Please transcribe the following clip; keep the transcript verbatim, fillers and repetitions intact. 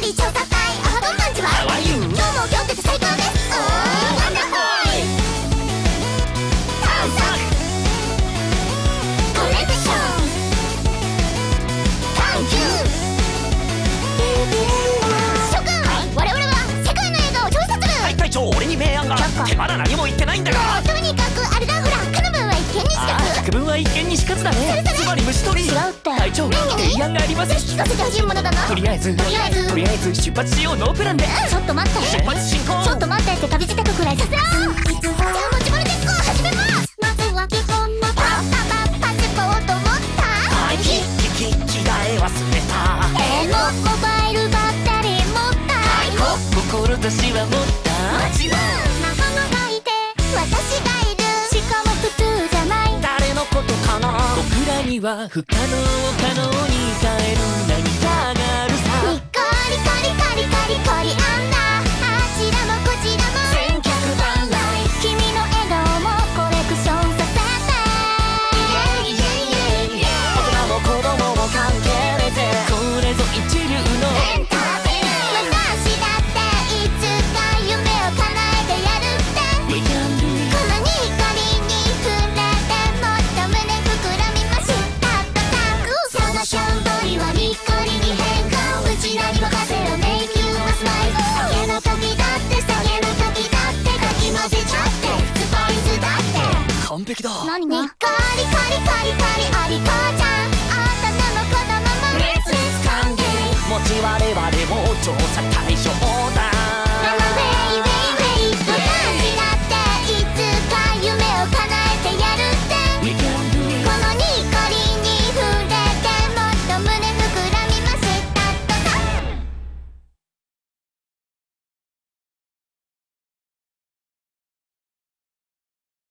リ調査隊アハドンマンチは今日も今日って最高です。おーワンダホイ探索コレクション探求諸君、我々は世界の映画を調査する。 はい隊長、俺に明暗が。ってまだ何も言ってないんだが。 とにかくあれだ、ほらカナブンは一見にしかず。 百聞は一見にしかずだね。つまり虫取り。 違うって隊長、提案があります。 聞かせてほしいものだな。 とりあえずとりあえずとりあえず出発しよう。ノープランで。 ちょっと待って出発進行。 ちょっと待ってって飛び自宅くらいさせろ。じゃあ持ち物テストを始めます。まずは基本のパパパパスポート持った。 はいききき着替え忘れた。 えのモバイルバッテリー持った。 はいこ志は持った。 もちろん仲間がいて私がいる。しかも普通じゃない。 誰のことかな。僕らには不可能を可能に変える何かがあるさ。 にっこりコリコリコリコリあんだ。あちらもこちらも千客万来。 君の笑顔もコレクションさせて。 イエイイエイイエイイエイ。大人も子供も関係ねて。これぞ一流のエンターテインメント。 私だっていつか夢を叶えてやるって。 We can do it。 このに光に触れてもっと胸膨らみましたとさ。そのしょんぼりはにっこりに変化。うちらに任せろ Make you a smile。上げの時だって下げの時だってかき混ぜちゃってスパイスだって。 完璧だ。 何がにっこりコリコリコリお利口ちゃん。大人も子供もレッツレッツ歓迎。持ち我々も調査対象だ。